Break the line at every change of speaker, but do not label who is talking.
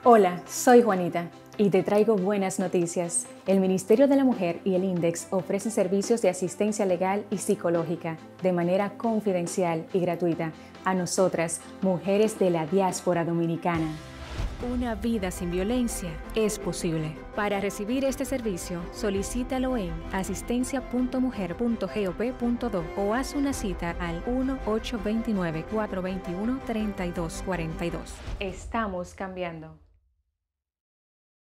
Hola, soy Juanita y te traigo buenas noticias. El Ministerio de la Mujer y el INDEX ofrecen servicios de asistencia legal y psicológica de manera confidencial y gratuita a nosotras, mujeres de la diáspora dominicana. Una vida sin violencia es posible. Para recibir este servicio, solicítalo en asistencia.mujer.gov.do o haz una cita al 1-829-421-3242. Estamos cambiando.